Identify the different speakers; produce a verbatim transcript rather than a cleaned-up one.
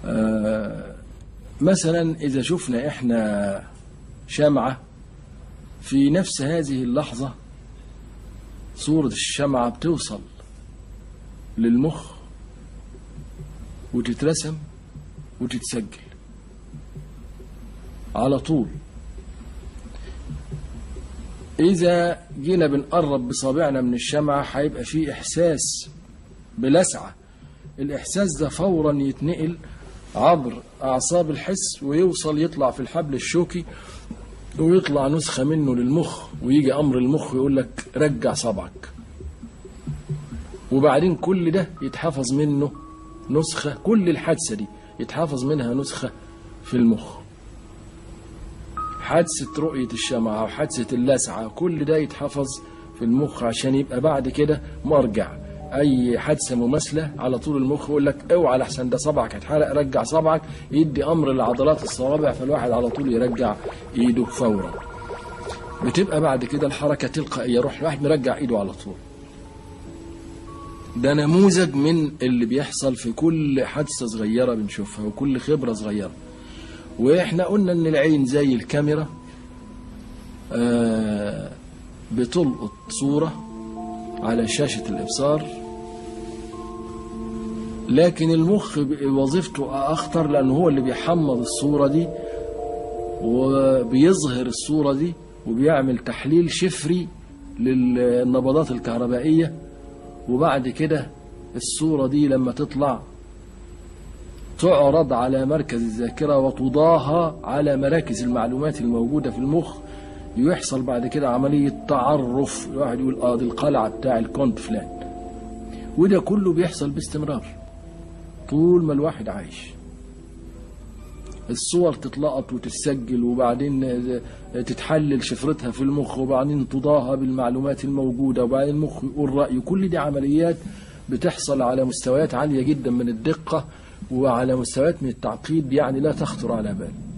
Speaker 1: آه مثلا إذا شفنا إحنا شمعة في نفس هذه اللحظة، صورة الشمعة بتوصل للمخ وتترسم وتتسجل على طول. إذا جينا بنقرب بصابعنا من الشمعة هيبقى فيه إحساس بلسعة، الإحساس ده فورا يتنقل عبر أعصاب الحس ويوصل يطلع في الحبل الشوكي ويطلع نسخة منه للمخ، ويجي أمر المخ يقول لك رجع صبعك، وبعدين كل ده يتحفظ منه نسخة، كل الحادثة دي يتحفظ منها نسخة في المخ. حادثة رؤية الشمعة وحادثة اللسعة كل ده يتحفظ في المخ عشان يبقى بعد كده مرجع. أي حادثة مماثلة على طول المخ يقول لك اوعى لحسن ده صبعك هيتحرق، رجع صبعك، يدي أمر لعضلات الصوابع، فالواحد على طول يرجع إيده فورا. بتبقى بعد كده الحركة تلقائية، يروح الواحد مرجع إيده على طول. ده نموذج من اللي بيحصل في كل حادثة صغيرة بنشوفها وكل خبرة صغيرة. واحنا قلنا ان العين زي الكاميرا، آه بتلقط صورة على شاشة الإبصار، لكن المخ وظيفته أخطر لأنه هو اللي بيحمض الصورة دي وبيظهر الصورة دي وبيعمل تحليل شفري للنبضات الكهربائية، وبعد كده الصورة دي لما تطلع تعرض على مركز الذاكرة وتضاهى على مراكز المعلومات الموجودة في المخ، يحصل بعد كده عملية تعرف، الواحد يقول اه دي القلعة بتاع الكونت فلان. وده كله بيحصل باستمرار طول ما الواحد عايش. الصور تتلقط وتتسجل وبعدين تتحلل شفرتها في المخ وبعدين تضاهى بالمعلومات الموجودة وبعدين المخ يقول رأيه. كل دي عمليات بتحصل على مستويات عالية جدا من الدقة وعلى مستويات من التعقيد يعني لا تخطر على بال.